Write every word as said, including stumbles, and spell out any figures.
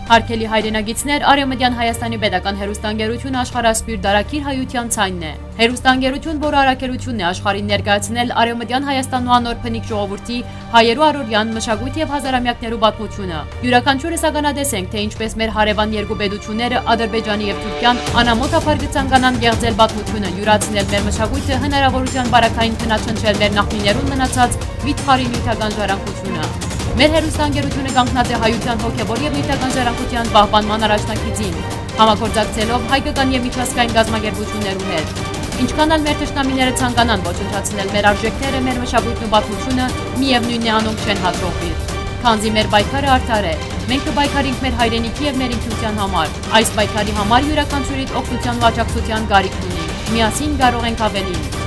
Հարգելի հայրենագիտներ, Արևմտյան Հայաստանի պետական հեռուստաընկերությունը աշխարհասփյուր դարակիր հայության ցայնն է։ Հեռուստաընկերություն, որը առաքելությունն է աշխարհին ներկայացնել Արևմտյան Հայաստանու անոր փնիկ ժողովրդի հայերու առօրյան մշակույթ եւ հազարամյակներու պատմությունը։ Յուրաքանչյուրս ականադեսենք, թե ինչպես մեր հարևան երկու պետությունները Ադրբեջանի եւ Թուրքիան անամոթ կցանկանան գեղձել պատմությունը, յուրացնել մեր մշակույթը, հնարավորության բարակային քննաչնչել մեր նախնիներուն մնացած վիթխարի նյութական ժառանգությունը։ Մեր հեռուստաընկերությունը կանգնած է հայության հոգևոր եւ նյութական ժառանգության պահպանման առաջնակիցին, համագործակցելով հայկական եւ միջազգային գազམ་ագերբություններու հետ։ Ինչքան էլ մեր թշնամիները ցանկանան ոչնչացնել մեր արժեքները, մեր մշակույթն ու պատմությունը, միևնույնն է անոնք չեն հաջողվի։ Քանզի մեր պայքարը արդար է, մենք կպայքարենք մեր հայրենիքի եւ մեր ինքնության համար։ Այս պայքարի համար յուրաքանչյուրի օգնության ու աջակցության կարիք ունի։ Միասին կարող ենք ավելին։